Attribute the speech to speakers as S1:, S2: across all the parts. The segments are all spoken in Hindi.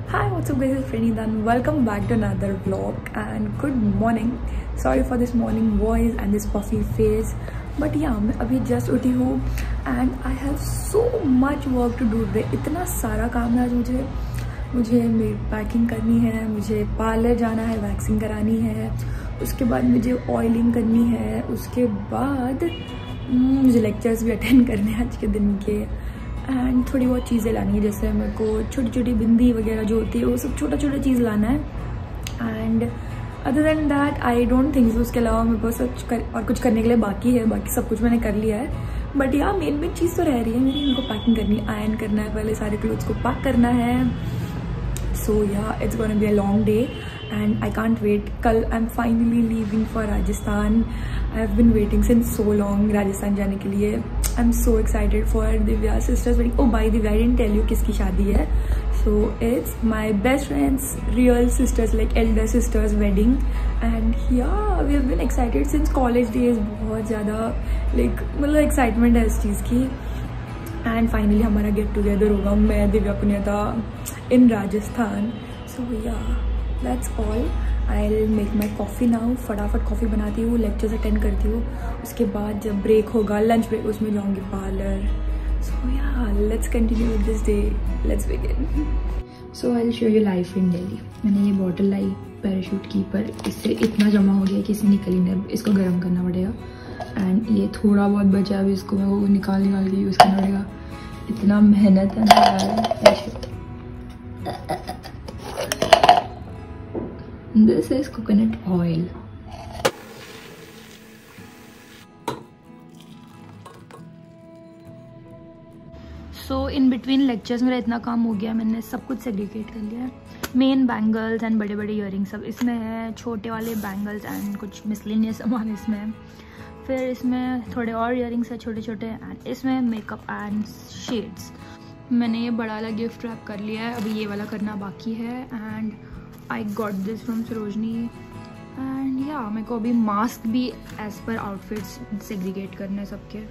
S1: Hi, what's up guys, it's Pranita and welcome back to another vlog and good morning. Sorry for this morning voice and this puffy face, but yeah, मैं अभी just उठी हूँ and I have so much work to do today. इतना सारा काम है आज मुझे मेरी पैकिंग करनी है, मुझे पार्लर जाना है, वैक्सिंग करानी है, उसके बाद मुझे ऑयलिंग करनी है, उसके बाद मुझे लेक्चर्स भी अटेंड करने हैं आज के दिन के एंड थोड़ी बहुत चीज़ें लानी है, जैसे मेरे को छोटी छोटी बिंदी वगैरह जो होती है वो सब छोटा छोटा चीज़ लाना है and other than that I don't think so. उसके अलावा मेरे को और कुछ करने के लिए बाकी है, बाकी सब कुछ मैंने कर लिया है, बट यार मेन चीज़ तो रह रही है मेरी, इनको पैकिंग करनी है, आयरन करना है, पहले सारे क्लोथ्स को पैक करना है. So yeah it's gonna be a long day and I can't wait. कल I'm finally leaving for Rajasthan. I have been waiting since so long Rajasthan जाने के लिए. I'm so excited for Divya's sister's wedding. Oh by the way, I didn't tell you किसकी शादी है. So it's my best friend's real sisters, like elder sister's wedding. And yeah, we have been excited since college days. बहुत ज़्यादा like मतलब excitement है इस चीज़ की. And finally हमारा get together होगा, मैं Divya Punita in Rajasthan. So yeah. That's all. I'll make my coffee now. फटाफट कॉफ़ी बनाती हूँ, लेक्चर्स अटेंड करती हूँ, उसके बाद जब ब्रेक होगा लंच ब्रेक उसमें जाऊँगी parlour. So yeah, let's continue with this day. Let's begin. So I'll show you life in Delhi. मैंने ये बॉटल लाई पैराशूट की, पर इससे इतना जमा हो गया कि इसे निकल ही नहीं, इसको गर्म करना पड़ेगा एंड ये थोड़ा बहुत बचा अभी, इसको मैं वो निकाल के यूज़ करना पड़ेगा. इतना मेहनत है ना यार. This is coconut oil. So in between lectures मेरा इतना काम हो गया, मैंने सब कुछ सेग्रीगेट कर लिया है. मेन बैंगल्स एंड बड़े बड़े इयरिंग सब इसमें है, छोटे वाले बैंगल्स एंड कुछ मिसलिनियस सामान इसमें है, फिर इसमें थोड़े और इयरिंग्स है छोटे छोटे एंड इसमें मेकअप एंड शेड्स. मैंने ये बड़ा वाला गिफ्ट रैप कर लिया है, अभी ये वाला करना बाकी है and I got this from Sarojini and yeah, मेरे को अभी मास्क भी as per outfits segregate करने सबके.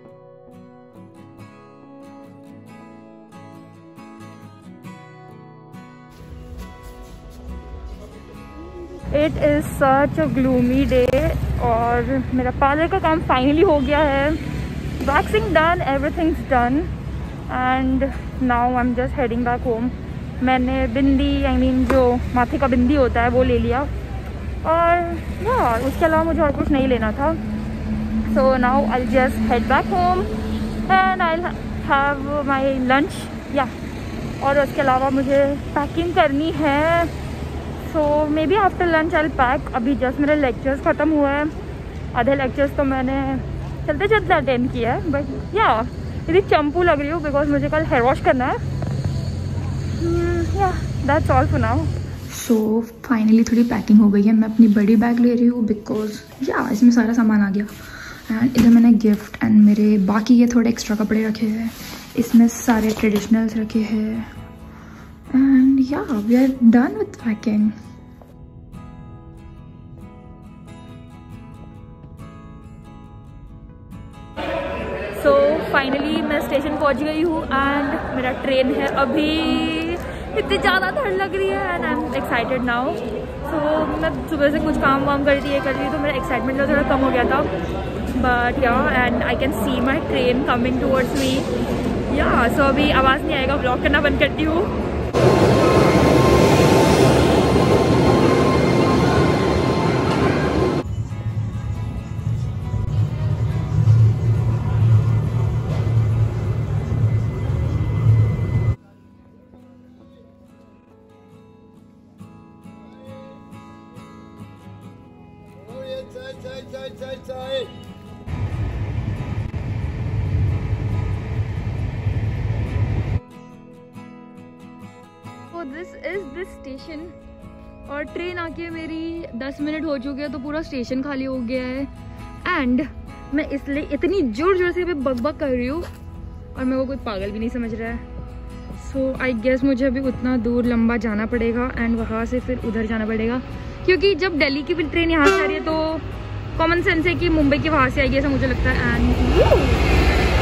S1: It is such a gloomy day और मेरा पार्लर का काम फाइनली हो गया है. Waxing done, everything's done and now I'm just heading back home. मैंने बिंदी जो माथे का बिंदी होता है वो ले लिया और यार उसके अलावा मुझे और कुछ नहीं लेना था. So now I just head back home and I have my lunch या और उसके अलावा मुझे पैकिंग करनी है. So maybe after lunch I pack. अभी जस्ट मेरे लेक्चर्स ख़त्म हुए हैं, आधे लेक्चर्स तो मैंने चलते चलते अटेंड किया है, बट या इतनी चंपू लग रही हूँ बिकॉज मुझे कल हेयर वॉश करना है. Yeah, that's all for now. So finally थोड़ी पैकिंग हो गई है. मैं अपनी बड़ी बैग ले रही हूँ बिकॉज या इसमें सारा सामान आ गया एंड इधर मैंने गिफ्ट एंड मेरे बाकी ये थोड़े एक्स्ट्रा कपड़े रखे हैं, इसमें सारे ट्रेडिशनल्स रखे हैं and yeah we are done with packing. So finally मैं स्टेशन पहुँच गई हूँ एंड मेरा ट्रेन है अभी. इतनी ज़्यादा ठंड लग रही है and I am excited now. So मैं सुबह से कुछ काम वाम कर रही है तो मेरा एक्साइटमेंट थोड़ा कम हो गया था, but yeah and I can see my train coming towards me. Yeah so अभी आवाज़ नहीं आएगा, ब्लॉग करना बंद करती हूँ. So this is this station और ट्रेन आके मेरी 10 मिनट हो चुके हैं तो पूरा स्टेशन खाली हो गया है एंड मैं इसलिए इतनी जोर जोर से बकबक कर रही हूँ और मेरे को कोई पागल भी नहीं समझ रहा है. सो आई गेस मुझे अभी उतना दूर लंबा जाना पड़ेगा एंड वहाँ से फिर उधर जाना पड़ेगा, क्योंकि जब दिल्ली की ट्रेन यहाँ से आ रही है तो कॉमन सेंस है कि मुंबई की वहाँ से आएगी ऐसा मुझे लगता है.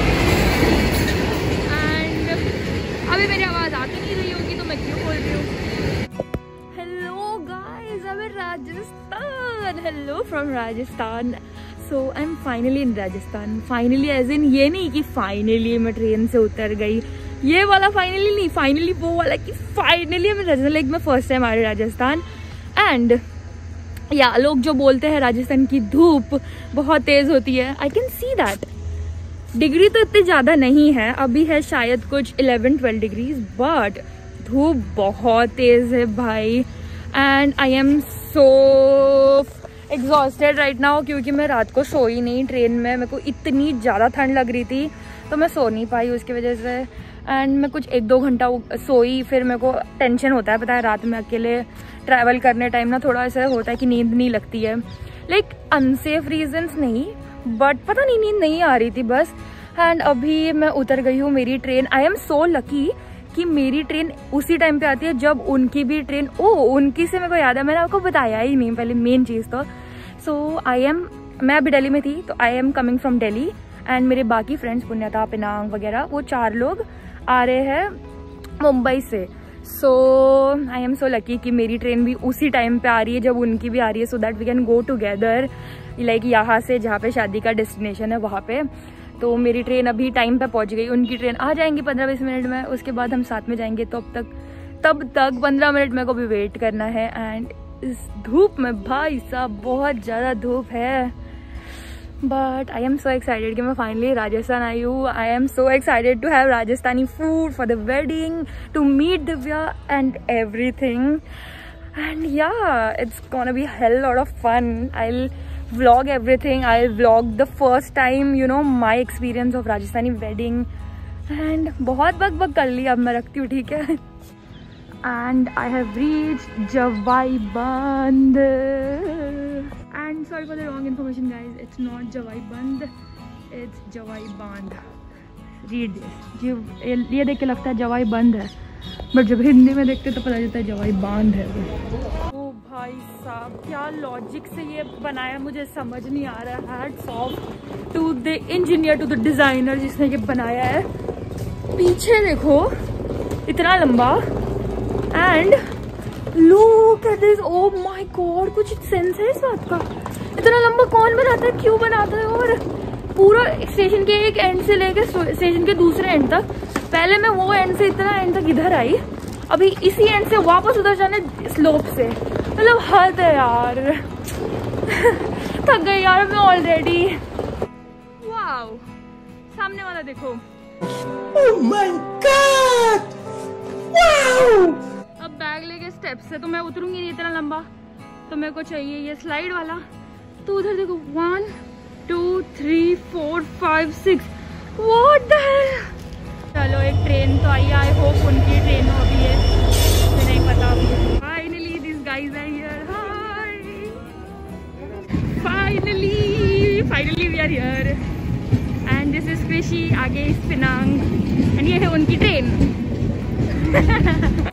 S1: एंड अभी मेरी आवाज़ आती नहीं रही होगी तो मैं क्यों बोल रही हूँ. Hello from Rajasthan. So I am finally in Rajasthan. Finally as in ये नहीं कि फाइनली मैं ट्रेन से उतर गई, ये वाला फाइनली नहीं, फाइनली वो वाला कि फाइनली मैं राजस्थान, लाइक मैं फर्स्ट टाइम आ रही राजस्थान। एंड या लोग जो बोलते हैं राजस्थान की धूप बहुत तेज़ होती है, I can see that. Degree तो इतनी ज़्यादा नहीं है, अभी है शायद कुछ 11-12 डिग्रीज, बट धूप बहुत तेज़ है भाई। And I am so exhausted right now, क्योंकि मैं रात को सोई नहीं ट्रेन में। मेरे को इतनी ज़्यादा ठंड लग रही थी तो मैं सो नहीं पाई उसकी वजह से। एंड मैं कुछ 1-2 घंटा सोई, फिर मेरे को टेंशन होता है, पता है रात में अकेले ट्रैवल करने टाइम ना थोड़ा ऐसा होता है कि नींद नहीं लगती है, लाइक अनसेफ रीजंस नहीं, बट पता नहीं नींद नहीं आ रही थी बस। एंड अभी मैं उतर गई हूँ, मेरी train, I am so lucky कि मेरी ट्रेन उसी टाइम पे आती है जब उनकी भी ट्रेन, उनकी से मेरे को याद है, मैंने आपको बताया ही नहीं पहले मेन चीज़ तो। सो मैं अभी दिल्ली में थी, तो I am coming from Delhi and मेरे बाकी फ्रेंड्स पुण्यता, पिनांग वगैरह, वो 4 लोग आ रहे हैं मुंबई से। सो आई एम सो लकी कि मेरी ट्रेन भी उसी टाइम पे आ रही है जब उनकी भी आ रही है, so that we can go together, like यहाँ से जहाँ पे शादी का डेस्टिनेशन है वहाँ पे। तो मेरी ट्रेन अभी टाइम पे पहुँच गई, उनकी ट्रेन आ जाएंगी 15-20 मिनट में, उसके बाद हम साथ में जाएंगे। तो तब तक 15 मिनट मेरे को भी वेट करना है। एंड इस धूप में भाई साहब बहुत ज़्यादा धूप है, but I am so excited कि मैं फाइनली राजस्थान आई हूँ। I am so excited to have Rajasthani food for the wedding, to meet Divya and everything. And yeah it's gonna be hell lot of fun. I'll vlog everything. I'll vlog the first time, you know, my experience of Rajasthani wedding. And बहुत बक कर ली, अब मैं रखती हूँ, ठीक है। And I have reached Jawai Bandh. And sorry for the wrong information, guys. It's not Jawai Bandh. It's Jawai Bandh. Read this. ये देख के लगता है जवाई बंद है, बट जब हिंदी में देखते तो पता चलता है जवाई बांध है। ओ भाई साहब, क्या लॉजिक से ये बनाया मुझे समझ नहीं आ रहा है। Hats off to the engineer, to the designer जिसने ये बनाया है। पीछे देखो इतना लंबा, and look at this, oh my god, कुछ सेंस है इस बात का? इतना लंबा कौन बनाता है, क्यों बनाता है? और पूरा स्टेशन के एक एंड से लेकर स्टेशन के दूसरे एंड तक, पहले मैं वो एंड से इतना एंड तक इधर आई, अभी इसी एंड से वापस उधर जाने स्लोप से, मतलब हद है यार। थक गई यार मैं ऑलरेडी। वाओ, सामने वाला देखो, ओह माय गॉड, वाओ। अब बैग लेके स्टेप से तो मैं उतरूंगी नहीं इतना लंबा, तो मेरे को चाहिए ये स्लाइड वाला। तो उधर देखो 1 2 3 4 5 6, व्हाट द हेल। चलो एक ट्रेन तो आई, आई होप उनकी ट्रेन हो अभी है, मुझे नहीं पता। Finally this guys are here, hi, finally we are here. And this is Krishi, आगे इज पिनांग, एंड ये है उनकी ट्रेन।